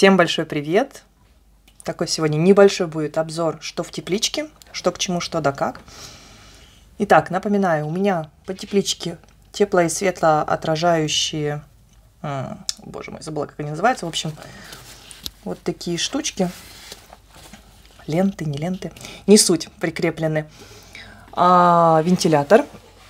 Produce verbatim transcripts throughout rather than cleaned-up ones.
Всем большой привет! Такой сегодня небольшой будет обзор, что в тепличке, что к чему, что да как. Итак, напоминаю, у меня по тепличке тепло- и светлоотражающие, боже мой, забыла, как они называются, в общем, вот такие штучки, ленты, не ленты, не суть, прикреплены. А, вентилятор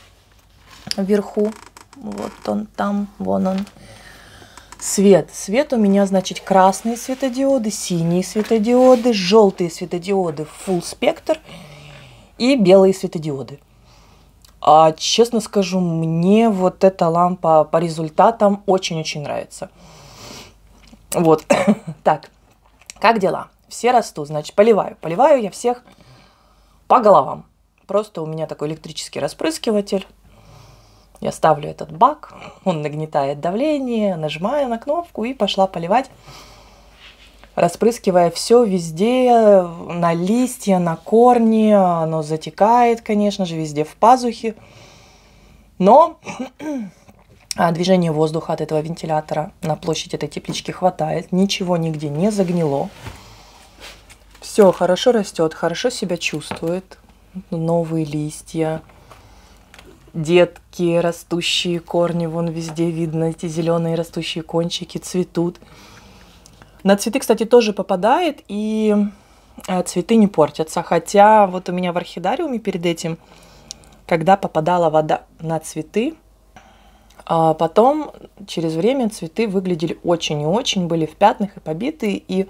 вверху, вот он там, вон он. Свет. Свет у меня, значит, красные светодиоды, синие светодиоды, желтые светодиоды full спектр и белые светодиоды. А, честно скажу, мне вот эта лампа по результатам очень-очень нравится. Вот. Так, как дела? Все растут, значит, поливаю. Поливаю я всех по головам. Просто у меня такой электрический распрыскиватель. Я ставлю этот бак, он нагнетает давление, нажимаю на кнопку и пошла поливать, распрыскивая все везде, на листья, на корни. Оно затекает, конечно же, везде в пазухи. Но движения воздуха от этого вентилятора на площадь этой теплички хватает, ничего нигде не загнило. Все хорошо растет, хорошо себя чувствует. Новые листья. Детки, растущие корни, вон везде видно, эти зеленые растущие кончики цветут. На цветы, кстати, тоже попадает, и цветы не портятся. Хотя вот у меня в орхидариуме перед этим, когда попадала вода на цветы, а потом через время цветы выглядели очень и очень, были в пятнах и побитые, и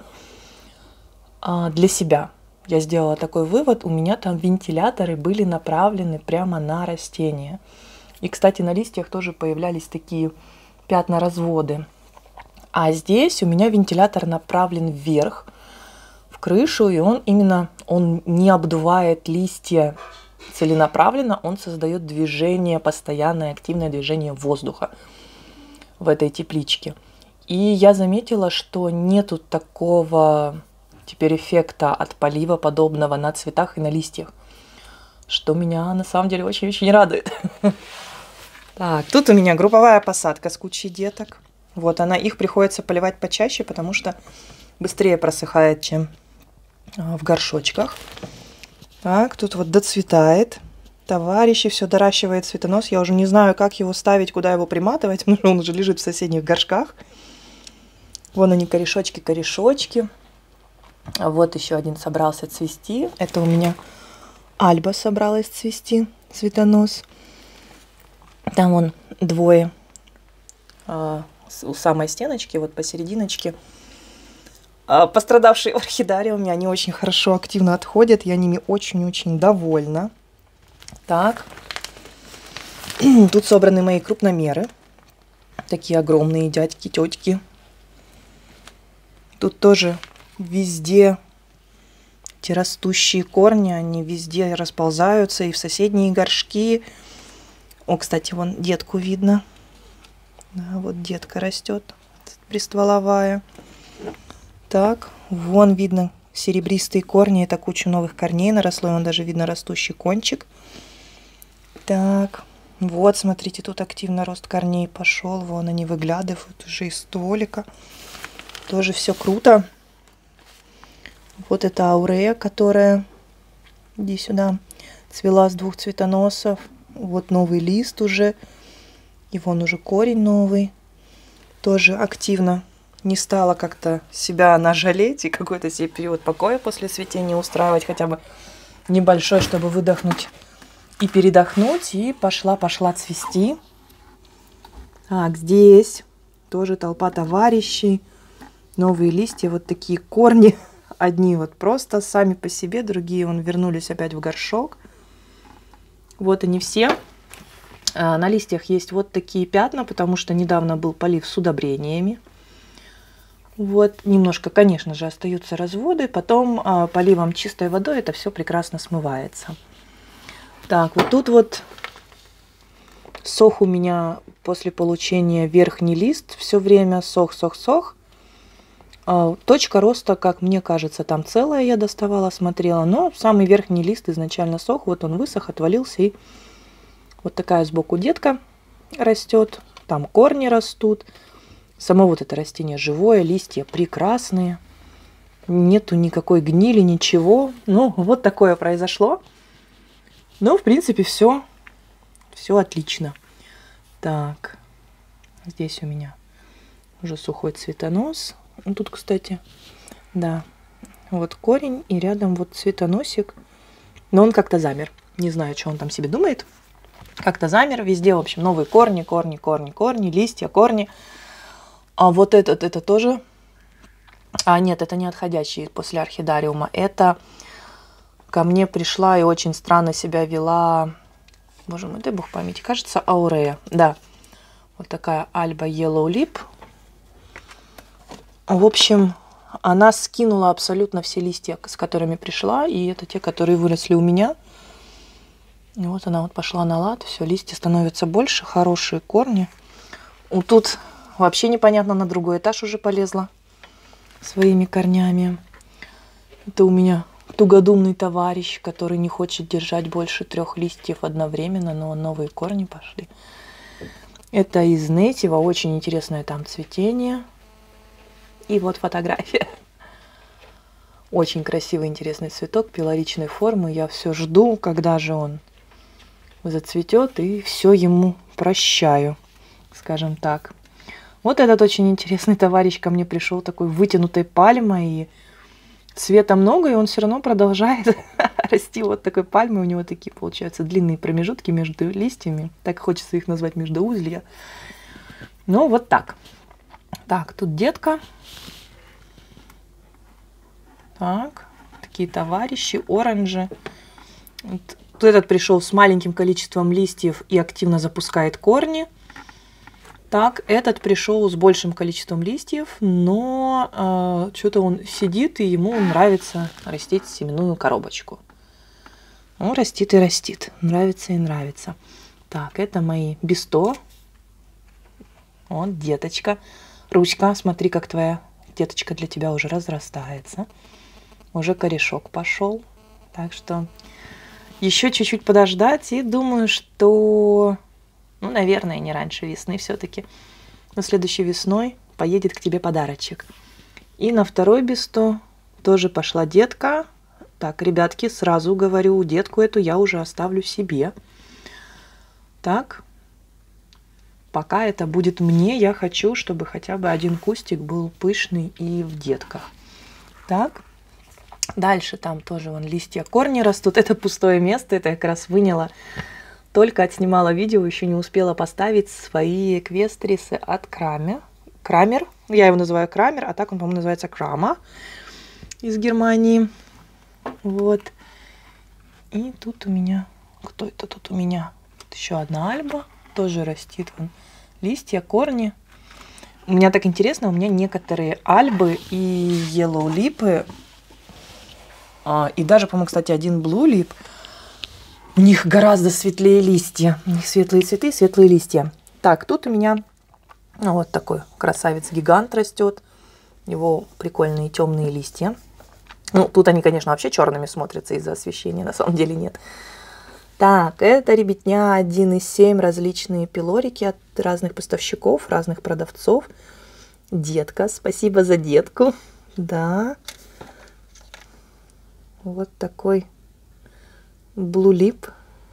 а, для себя. Я сделала такой вывод, у меня там вентиляторы были направлены прямо на растения. И, кстати, на листьях тоже появлялись такие пятна-разводы. А здесь у меня вентилятор направлен вверх, в крышу, и он именно, он не обдувает листья целенаправленно, он создает движение, постоянное активное движение воздуха в этой тепличке. И я заметила, что нету такого теперь эффекта от полива подобного на цветах и на листьях, что меня на самом деле очень-очень радует. Так, тут у меня групповая посадка с кучей деток. Вот она, их приходится поливать почаще, потому что быстрее просыхает, чем в горшочках. Так, тут вот доцветает. Товарищи, все доращивает цветонос. Я уже не знаю, как его ставить, куда его приматывать, потому что он уже лежит в соседних горшках. Вон они, корешочки, корешочки. Вот еще один собрался цвести. Это у меня Альба собралась цвести, цветонос. Там вон двое а, у самой стеночки, вот посерединочке. А, пострадавшие в орхидариуме, они очень хорошо, активно отходят. Я ними очень-очень довольна. Так. Тут собраны мои крупномеры. Такие огромные дядьки, тетки. Тут тоже везде эти растущие корни, они везде расползаются, и в соседние горшки. О, кстати, вон детку видно. Да, вот детка растет, пристволовая. Так, вон видно серебристые корни, это куча новых корней наросло, и вон даже видно растущий кончик. Так, вот, смотрите, тут активно рост корней пошел, вон они выглядывают уже из столика. Тоже все круто. Вот это аурея, которая, иди сюда, цвела с двух цветоносов. Вот новый лист уже. И вон уже корень новый. Тоже активно не стала как-то себя нажалеть и какой-то себе период покоя после цветения устраивать, хотя бы небольшой, чтобы выдохнуть и передохнуть. И пошла-пошла цвести. Так, здесь тоже толпа товарищей. Новые листья, вот такие корни. Одни вот просто сами по себе, другие вон вернулись опять в горшок. Вот они все. А, на листьях есть вот такие пятна, потому что недавно был полив с удобрениями. Вот немножко, конечно же, остаются разводы. Потом а, поливом чистой водой это все прекрасно смывается. Так, вот тут вот сох у меня после получения верхний лист. Все время сох, сох, сох. Точка роста, как мне кажется, там целая, я доставала, смотрела, но самый верхний лист изначально сох, вот он высох, отвалился, и вот такая сбоку детка растет, там корни растут, Само вот это растение живое, листья прекрасные. Нету никакой гнили, ничего. Ну, вот такое произошло. Но, в принципе, все, все отлично. Так, здесь у меня уже сухой цветонос. Тут, кстати, да, вот корень и рядом вот цветоносик. Но он как-то замер. Не знаю, что он там себе думает. Как-то замер. Везде, в общем, новые корни, корни, корни, корни, листья, корни. А вот этот, это тоже... А, нет, это не отходящий после орхидариума. Это ко мне пришла и очень странно себя вела... Боже мой, дай бог памяти. Кажется, Аурея. Да. Вот такая Альба Yellow Lip. В общем, она скинула абсолютно все листья, с которыми пришла. И это те, которые выросли у меня. И вот она вот пошла на лад. Все, листья становятся больше. Хорошие корни. Вот тут вообще непонятно, на другой этаж уже полезла своими корнями. Это у меня тугодумный товарищ, который не хочет держать больше трех листьев одновременно, но новые корни пошли. Это из Native, очень интересное там цветение. И вот фотография. Очень красивый, интересный цветок пилоричной формы. Я все жду, когда же он зацветет, и все ему прощаю, скажем так. Вот этот очень интересный товарищ ко мне пришел, такой вытянутой пальмой, и цвета много, и он все равно продолжает расти вот такой пальмой. У него такие, получаются, длинные промежутки между листьями. Так хочется их назвать междуузлья. Ну, вот так. Так, тут детка. Так, такие товарищи, оранжи. Вот этот пришел с маленьким количеством листьев и активно запускает корни. Так, этот пришел с большим количеством листьев, но э, что-то он сидит, и ему нравится растить семенную коробочку. Он растит и растит. Нравится и нравится. Так, это мои бесто. Вот, деточка. Ручка, смотри, как твоя деточка для тебя уже разрастается. Уже корешок пошел. Так что еще чуть-чуть подождать, и думаю, что... Ну, наверное, не раньше весны все-таки. Но следующей весной поедет к тебе подарочек. И на второй бесто тоже пошла детка. Так, ребятки, сразу говорю, детку эту я уже оставлю себе. Так, пока это будет мне, я хочу, чтобы хотя бы один кустик был пышный и в детках. Так, дальше там тоже вон листья, корни растут. Это пустое место, это я как раз выняла. Только отснимала видео, еще не успела поставить свои эквестрисы от Крамер. Крамер. Я его называю Крамер, а так он, по-моему, называется Крама из Германии. Вот. И тут у меня... Кто это тут у меня? Тут еще одна Альба. Тоже растит вон листья, корни. У меня так интересно, у меня некоторые Альбы и Yellow Lip, а, и даже, по-моему, кстати, один Blue Lip, у них гораздо светлее листья. У них светлые цветы, светлые листья. Так, тут у меня ну, вот такой красавец-гигант растет. Его прикольные темные листья. Ну, тут они, конечно, вообще черными смотрятся из-за освещения. На самом деле нет. Так, это ребятня один и семь, различные пилорики от разных поставщиков, разных продавцов. Детка, спасибо за детку. Да. Вот такой Blue Lip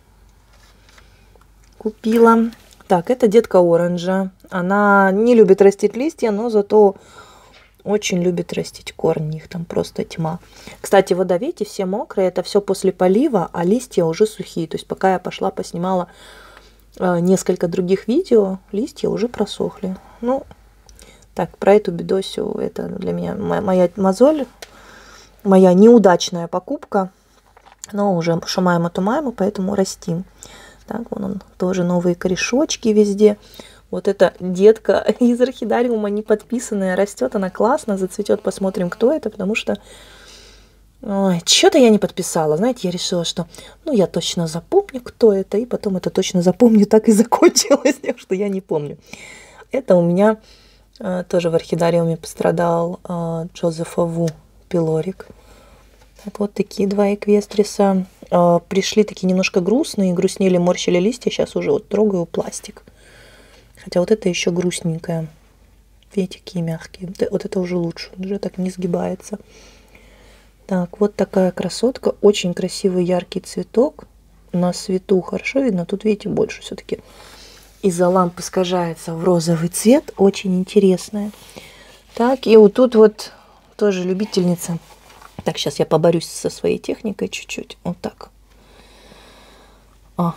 купила. Так, это детка оранжа. Она не любит растить листья, но зато очень любит растить корни. Их там просто тьма. Кстати, вода, видите, все мокрые. Это все после полива, а листья уже сухие. То есть пока я пошла, поснимала э, несколько других видео, листья уже просохли. Ну, так, про эту бедосю, это для меня моя, моя мозоль, моя неудачная покупка. Но уже шумаемо-тумаемо, поэтому растим. Так, вон он, тоже новые корешочки везде. Вот эта детка из орхидариума не подписанная, растет она классно, зацветет, посмотрим, кто это, потому что что-то я не подписала. Знаете, я решила, что ну я точно запомню, кто это, и потом это точно запомню, так и закончилось, что я не помню. Это у меня э, тоже в орхидариуме пострадал э, Джозефа Ву пилорик. Так, вот такие два эквестриса. Э, пришли такие немножко грустные, грустнели, морщили листья. Сейчас уже вот трогаю пластик. Хотя вот это еще грустненькое. Видите, какие мягкие. Вот это уже лучше, он уже так не сгибается. Так, вот такая красотка. Очень красивый яркий цветок. На свету хорошо видно. Тут, видите, больше все-таки из-за лампы искажается в розовый цвет. Очень интересная. Так, и вот тут вот тоже любительница. Так, сейчас я поборюсь со своей техникой чуть-чуть. Вот так. А.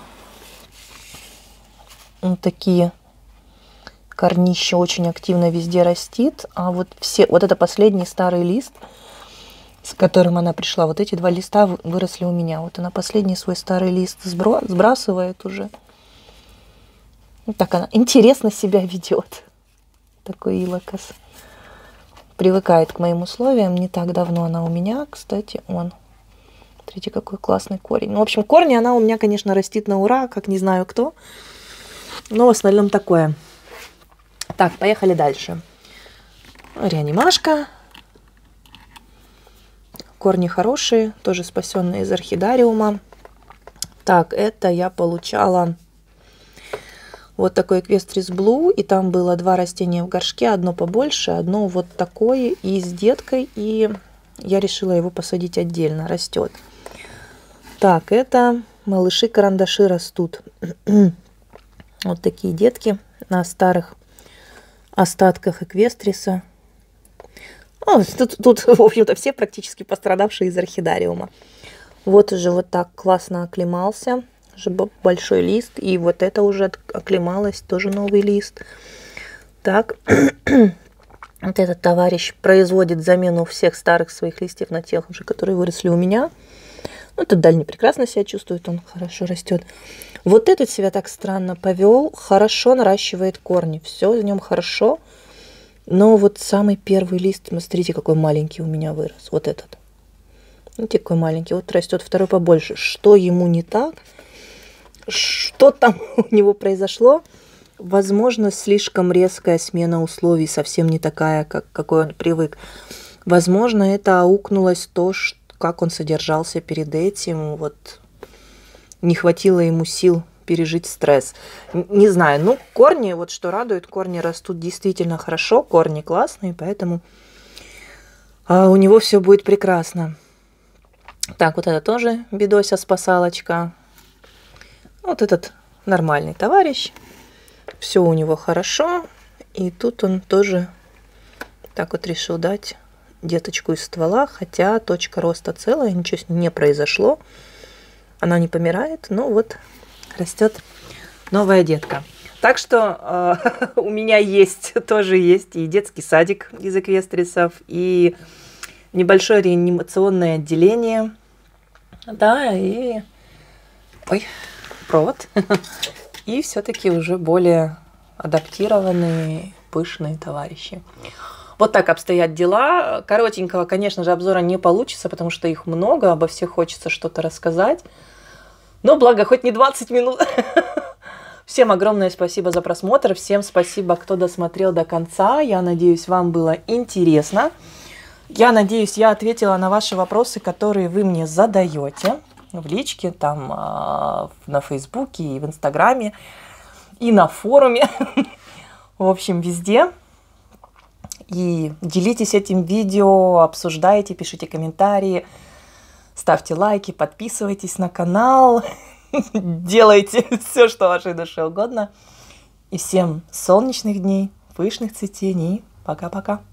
Вот такие корнища очень активно везде растит. А вот все, вот это последний старый лист, с которым она пришла. Вот эти два листа выросли у меня. Вот она последний свой старый лист сбро сбрасывает уже. Вот так она интересно себя ведет. Такой илокос. Привыкает к моим условиям. Не так давно она у меня, кстати, он. Смотрите, какой классный корень. Ну, в общем, корни она у меня, конечно, растит на ура, как не знаю кто. Но в основном такое. Так, поехали дальше. Реанимашка. Корни хорошие, тоже спасенные из орхидариума. Так, это я получала вот такой Equestris Blue, и там было два растения в горшке, одно побольше, одно вот такое, и с деткой, и я решила его посадить отдельно, растет. Так, это малыши-карандаши растут. Вот такие детки на старых остатках Эквестриса. О, тут, тут, в общем-то, все практически пострадавшие из орхидариума. Вот уже вот так классно оклемался. Уже большой лист. И вот это уже оклемалось. Тоже новый лист. Так. Вот этот товарищ производит замену всех старых своих листьев на тех уже, которые выросли у меня. Ну, тут дальний прекрасно себя чувствует. Он хорошо растет. Вот этот себя так странно повел. Хорошо наращивает корни. Все в нем хорошо. Но вот самый первый лист, смотрите, какой маленький у меня вырос. Вот этот. Видите, какой маленький. Вот растет второй побольше. Что ему не так? Что там у него произошло? Возможно, слишком резкая смена условий, совсем не такая, как, какой он привык. Возможно, это аукнулось то, что, как он содержался перед этим. Вот не хватило ему сил пережить стресс. Не знаю, ну, корни, вот что радует, корни растут действительно хорошо, корни классные, поэтому а, у него все будет прекрасно. Так, вот это тоже бедося спасалочка. Вот этот нормальный товарищ. Все у него хорошо. И тут он тоже так вот решил дать деточку из ствола, хотя точка роста целая, ничего с ней не произошло. Она не помирает, но вот растет новая детка. Так что э, у меня есть, тоже есть и детский садик из эквестрисов, и небольшое реанимационное отделение. Да, и... Ой, провод. И все-таки уже более адаптированные, пышные товарищи. Вот так обстоят дела. Коротенького, конечно же, обзора не получится, потому что их много, обо всех хочется что-то рассказать. Но благо, хоть не двадцать минут. Всем огромное спасибо за просмотр. Всем спасибо, кто досмотрел до конца. Я надеюсь, вам было интересно. Я надеюсь, я ответила на ваши вопросы, которые вы мне задаете в личке, там на Фейсбуке и в Инстаграме, и на форуме. В общем, везде. И делитесь этим видео, обсуждайте, пишите комментарии. Ставьте лайки, подписывайтесь на канал, делайте все, что вашей душе угодно. И всем солнечных дней, пышных цветений. Пока-пока.